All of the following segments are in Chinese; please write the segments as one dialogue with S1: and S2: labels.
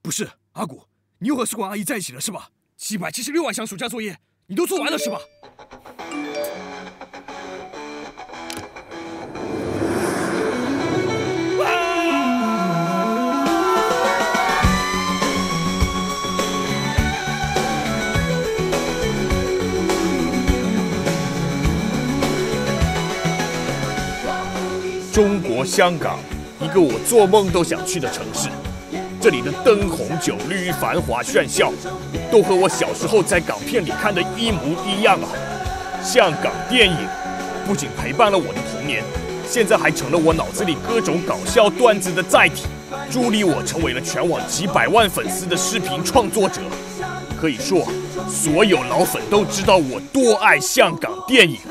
S1: 不是，阿古，你又和宿管阿姨在一起了是吧？776万项暑假作业，你都做完了是吧？
S2: 中国香港，一个我做梦都想去的城市。这里的灯红酒绿、繁华炫笑，都和我小时候在港片里看的一模一样啊！香港电影不仅陪伴了我的童年，现在还成了我脑子里各种搞笑段子的载体，助力我成为了全网几百万粉丝的视频创作者。可以说，所有老粉都知道我多爱香港电影。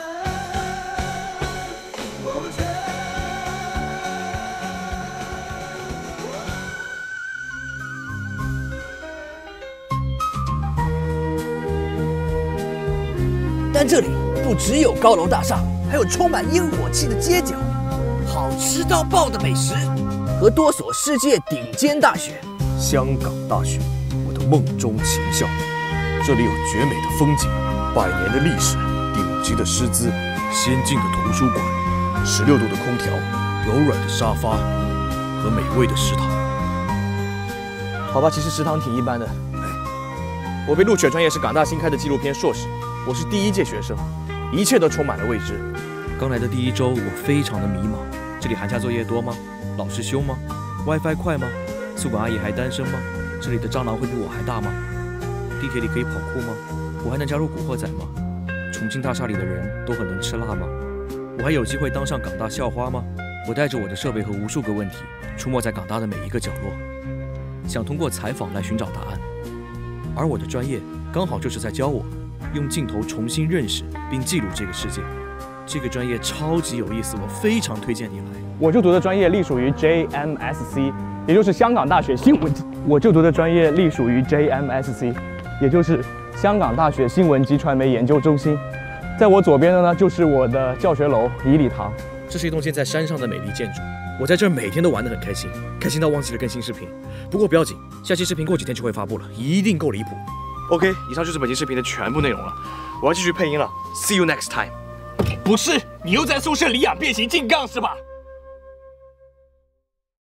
S3: 但这里不只有高楼大厦，还有充满烟火气的街角，好吃到爆的美食，和多所世界顶尖大学。
S2: 香港大学，我的梦中情校。这里有绝美的风景，100年的历史，顶级的师资，先进的图书馆，16度的空调，柔软的沙发和美味的食堂。
S4: 好吧，其实食堂挺一般的。我被录取的专业是港大新开的纪录片硕士。我是第1届学生，一切都充满了未知。刚来的第1周，我非常的迷茫。这里寒假作业多吗？老师凶吗 ？WiFi 快吗？宿管阿姨还单身吗？这里的蟑螂会比我还大吗？地铁里可以跑酷吗？我还能加入古惑仔吗？重庆大厦里的人都很能吃辣吗？我还有机会当上港大校花吗？我带着我的设备和无数个问题，出没在港大的每一个角落，想通过采访来寻找答案。而我的专业刚好就是在教我。用镜头重新认识并记录这个世界，这个专业超级有意思，我非常推荐你来。
S5: 我就读的专业隶属于 JMSC， 也就是香港大学新闻。我就读的专业隶属于 JMSC， 也就是香港大学新闻及传媒研究中心。在我左边的呢，就是我的教学楼怡礼堂。
S4: 这是一栋建在山上的美丽建筑，我在这儿每天都玩得很开心，开心到忘记了更新视频。不过不要紧，下期视频过几天就会发布了，一定够离谱。OK， 以上就是本期视频的全部内容了，我要继续配音了。See you next time。
S2: 不是，你又在宿舍里养变形金刚是吧？